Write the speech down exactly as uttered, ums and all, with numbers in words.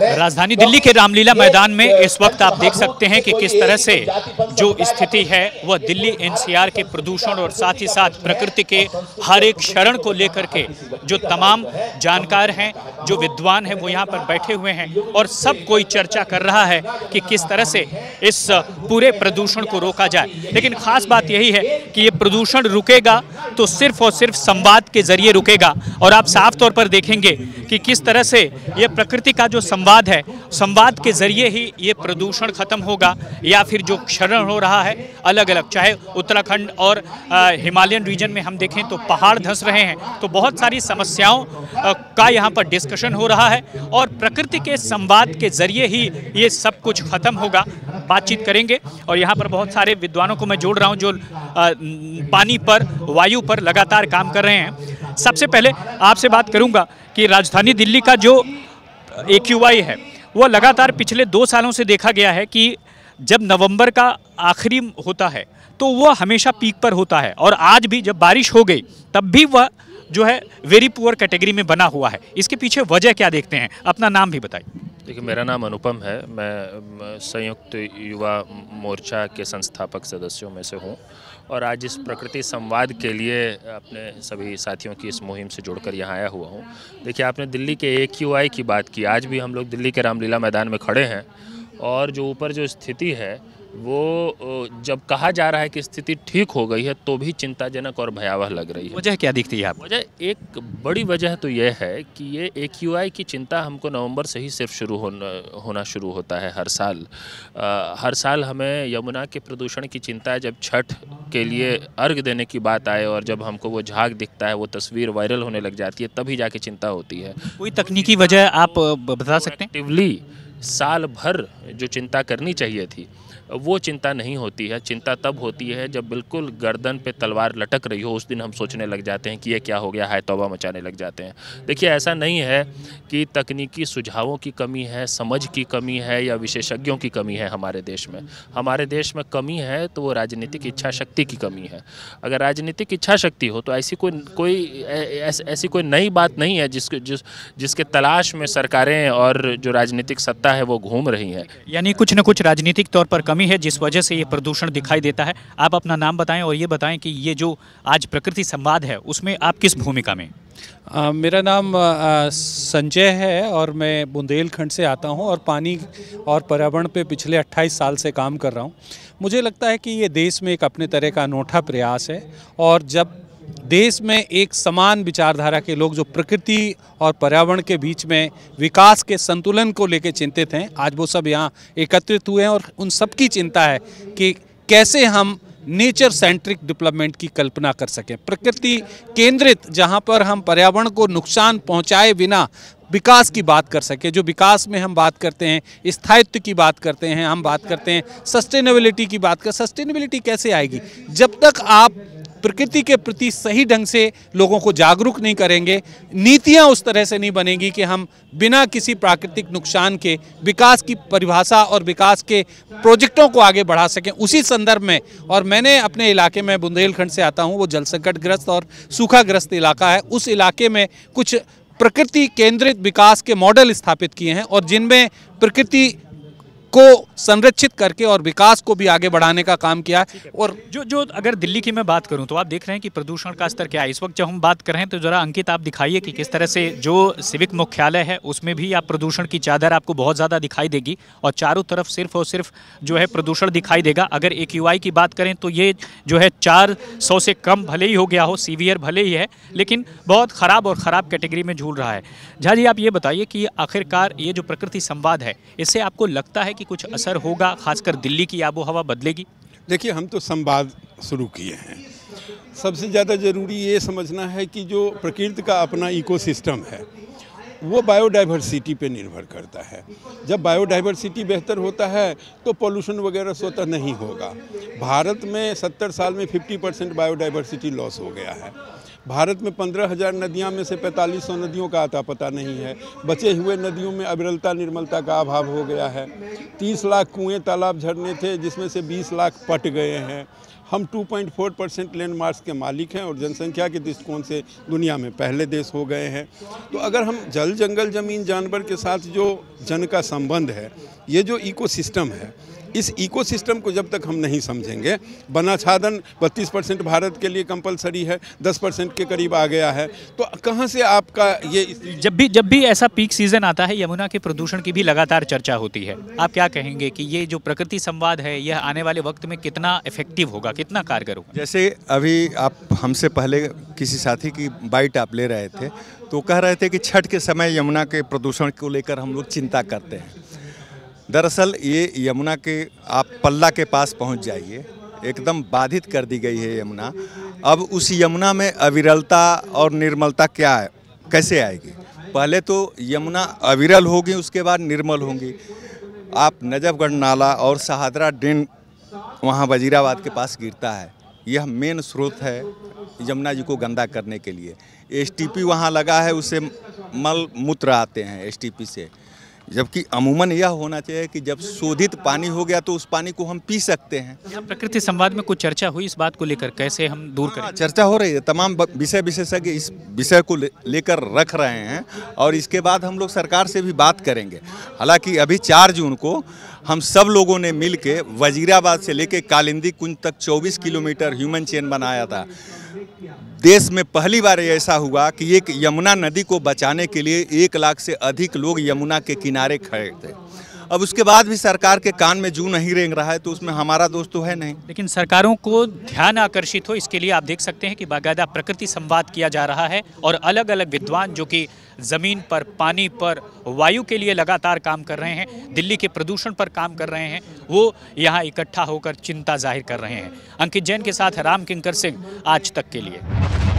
राजधानी दिल्ली के रामलीला मैदान में इस वक्त आप देख सकते हैं कि किस तरह से जो स्थिति है वह दिल्ली एनसीआर के प्रदूषण और साथ ही साथ प्रकृति के हर एक शरण को लेकर के जो तमाम जानकार हैं, जो विद्वान हैं, वो यहाँ पर बैठे हुए हैं और सब कोई चर्चा कर रहा है कि किस तरह से इस पूरे प्रदूषण को रोका जाए। लेकिन खास बात यही है कि ये प्रदूषण रुकेगा तो सिर्फ और सिर्फ संवाद के जरिए रुकेगा। और आप साफ तौर पर देखेंगे कि किस तरह से ये प्रकृति का जो संवाद है, संवाद के जरिए ही ये प्रदूषण खत्म होगा, या फिर जो क्षरण हो रहा है अलग अलग, चाहे उत्तराखंड और हिमालयन रीजन में हम देखें तो पहाड़ धंस रहे हैं, तो बहुत सारी समस्याओं आ, का यहाँ पर डिस्कशन हो रहा है और प्रकृति के संवाद के जरिए ही ये सब कुछ खत्म होगा। बातचीत करेंगे और यहाँ पर बहुत सारे विद्वानों को मैं जोड़ रहा हूँ जो आ, पानी पर, वायु पर लगातार काम कर रहे हैं। सबसे पहले आपसे बात करूँगा कि राजधानी दिल्ली का जो ए क्यू आई है वो लगातार पिछले दो सालों से देखा गया है कि जब नवंबर का आखिरी होता है तो वह हमेशा पीक पर होता है, और आज भी जब बारिश हो गई तब भी वह जो है वेरी पुअर कैटेगरी में बना हुआ है। इसके पीछे वजह क्या देखते हैं? अपना नाम भी बताइए। देखिए, मेरा नाम अनुपम है, मैं संयुक्त युवा मोर्चा के संस्थापक सदस्यों में से हूँ और आज इस प्रकृति संवाद के लिए अपने सभी साथियों की इस मुहिम से जुड़कर यहाँ आया हुआ हूँ। देखिए, आपने दिल्ली के ए क्यू आई की बात की, आज भी हम लोग दिल्ली के रामलीला मैदान में खड़े हैं और जो ऊपर जो स्थिति है वो जब कहा जा रहा है कि स्थिति ठीक हो गई है तो भी चिंताजनक और भयावह लग रही है। वजह क्या दिखती है आपको? वजह, एक बड़ी वजह तो ये है कि ये ए क्यू आई की चिंता हमको नवंबर से ही सिर्फ शुरू होना होना शुरू होता है हर साल। आ, हर साल हमें यमुना के प्रदूषण की चिंता है जब छठ के लिए अर्घ देने की बात आए और जब हमको वो झाग दिखता है, वो तस्वीर वायरल होने लग जाती है, तभी जाके चिंता होती है। कोई तकनीकी वजह आप बता सकते हैं? एक्टिवली साल भर जो चिंता करनी चाहिए थी वो चिंता नहीं होती है। चिंता तब होती है जब बिल्कुल गर्दन पे तलवार लटक रही हो, उस दिन हम सोचने लग जाते हैं कि ये क्या हो गया, हाय तौबा मचाने लग जाते हैं। देखिए, ऐसा नहीं है कि तकनीकी सुझावों की कमी है, समझ की कमी है या विशेषज्ञों की कमी है हमारे देश में। हमारे देश में कमी है तो वो राजनीतिक इच्छा शक्ति की कमी है। अगर राजनीतिक इच्छा शक्ति हो तो ऐसी कोई कोई ऐस, ऐसी कोई नई बात नहीं है जिसके जिस जिसके तलाश में सरकारें और जो राजनीतिक सत्ता है वो घूम रही हैं। यानी कुछ न कुछ राजनीतिक तौर पर कमी है जिस वजह से ये प्रदूषण दिखाई देता है। आप अपना नाम बताएं और ये बताएं कि ये जो आज प्रकृति संवाद है उसमें आप किस भूमिका में? आ, मेरा नाम आ, संजय है और मैं बुंदेलखंड से आता हूं और पानी और पर्यावरण पे पिछले अट्ठाईस साल से काम कर रहा हूं। मुझे लगता है कि ये देश में एक अपने तरह का अनोखा प्रयास है और जब देश में एक समान विचारधारा के लोग जो प्रकृति और पर्यावरण के बीच में विकास के संतुलन को लेकर चिंतित हैं, आज वो सब यहाँ एकत्रित हुए हैं और उन सब की चिंता है कि कैसे हम नेचर सेंट्रिक डेवलपमेंट की कल्पना कर सकें, प्रकृति केंद्रित, जहाँ पर हम पर्यावरण को नुकसान पहुँचाए बिना विकास की बात कर सके। जो विकास में हम बात करते हैं, स्थायित्व की बात करते हैं, हम बात करते हैं सस्टेनेबिलिटी की बात कर, सस्टेनेबिलिटी कैसे आएगी जब तक आप प्रकृति के प्रति सही ढंग से लोगों को जागरूक नहीं करेंगे, नीतियां उस तरह से नहीं बनेगी कि हम बिना किसी प्राकृतिक नुकसान के विकास की परिभाषा और विकास के प्रोजेक्टों को आगे बढ़ा सकें। उसी संदर्भ में, और मैंने अपने इलाके में बुंदेलखंड से आता हूं, वो जल संकटग्रस्त और सूखाग्रस्त इलाका है, उस इलाके में कुछ प्रकृति केंद्रित विकास के मॉडल स्थापित किए हैं और जिनमें प्रकृति को संरक्षित करके और विकास को भी आगे बढ़ाने का काम किया। और जो जो अगर दिल्ली की मैं बात करूं तो आप देख रहे हैं कि प्रदूषण का स्तर क्या है इस वक्त। जब हम बात कर रहे हैं तो जरा अंकित आप दिखाइए कि किस तरह से जो सिविक मुख्यालय है उसमें भी आप प्रदूषण की चादर आपको बहुत ज़्यादा दिखाई देगी और चारों तरफ सिर्फ और सिर्फ जो है प्रदूषण दिखाई देगा। अगर ए क्यू आई की बात करें तो ये जो है चार सौ से कम भले ही हो गया हो, सीवियर भले ही है, लेकिन बहुत ख़राब और ख़राब कैटेगरी में झूल रहा है। झा जी, आप ये बताइए कि आखिरकार ये जो प्रकृति संवाद है इससे आपको लगता है कि कुछ असर होगा, खासकर दिल्ली की आबो हवा बदलेगी? देखिए, हम तो संवाद शुरू किए हैं। सबसे ज़्यादा ज़रूरी ये समझना है कि जो प्रकृति का अपना इकोसिस्टम है वो बायोडाइवर्सिटी पे निर्भर करता है। जब बायोडाइवर्सिटी बेहतर होता है तो पोल्यूशन वगैरह स्वतः नहीं होगा। भारत में सत्तर साल में पचास परसेंट बायोडाइवर्सिटी लॉस हो गया है। भारत में पंद्रह हज़ार नदियाँ में से पैंतालीस सौ नदियों का आता पता नहीं है। बचे हुए नदियों में अविरलता निर्मलता का अभाव हो गया है। तीस लाख कुएँ तालाब झरने थे जिसमें से बीस लाख पट गए हैं। हम दो पॉइंट चार परसेंट लैंड मार्क्स के मालिक हैं और जनसंख्या के दृष्टिकोण से दुनिया में पहले देश हो गए हैं। तो अगर हम जल, जंगल, जमीन, जानवर के साथ जो जन का संबंध है, ये जो इकोसिस्टम है, इस इकोसिस्टम को जब तक हम नहीं समझेंगे, वनाच्छादन बत्तीस परसेंट भारत के लिए कंपलसरी है, दस परसेंट के करीब आ गया है, तो कहाँ से आपका ये जब भी जब भी ऐसा पीक सीजन आता है, यमुना के प्रदूषण की भी लगातार चर्चा होती है। आप क्या कहेंगे कि ये जो प्रकृति संवाद है, यह आने वाले वक्त में कितना इफेक्टिव होगा, कितना कारगर होगा? जैसे अभी आप हमसे पहले किसी साथी की बाइट आप ले रहे थे, तो कह रहे थे कि छठ के समय यमुना के प्रदूषण को लेकर हम लोग चिंता करते हैं। दरअसल ये यमुना के आप पल्ला के पास पहुंच जाइए, एकदम बाधित कर दी गई है यमुना। अब उस यमुना में अविरलता और निर्मलता क्या है, कैसे आएगी? पहले तो यमुना अविरल होगी, उसके बाद निर्मल होंगी। आप नजफगढ़ नाला और सहादरा ड्रेन वहाँ वजीराबाद के पास गिरता है, यह मेन स्रोत है यमुना जी को गंदा करने के लिए। एसटीपी वहाँ लगा है, उससे मल मूत्र आते हैं एसटीपी से, जबकि अमूमन यह होना चाहिए कि जब शोधित पानी हो गया तो उस पानी को हम पी सकते हैं। यहाँ प्रकृति संवाद में कुछ चर्चा हुई इस बात को लेकर, कैसे हम दूर करें? चर्चा हो रही है, तमाम विषय विशेषज्ञ इस विषय को लेकर रख रहे हैं और इसके बाद हम लोग सरकार से भी बात करेंगे। हालांकि अभी चार जून को हम सब लोगों ने मिल के वजीराबाद से लेकर कालिंदी कुंज तक चौबीस किलोमीटर ह्यूमन चेन बनाया था। देश में पहली बार ऐसा हुआ कि एक यमुना नदी को बचाने के लिए एक लाख से अधिक लोग यमुना के किनारे खड़े थे। अब उसके बाद भी सरकार के कान में जू नहीं रेंग रहा है, तो उसमें हमारा दोष तो है नहीं। लेकिन सरकारों को ध्यान आकर्षित हो, इसके लिए आप देख सकते हैं कि बाकायदा प्रकृति संवाद किया जा रहा है और अलग अलग विद्वान जो कि ज़मीन पर, पानी पर, वायु के लिए लगातार काम कर रहे हैं, दिल्ली के प्रदूषण पर काम कर रहे हैं, वो यहाँ इकट्ठा होकर चिंता जाहिर कर रहे हैं। अंकित जैन के साथ राम किंकर सिंह, आज तक के लिए।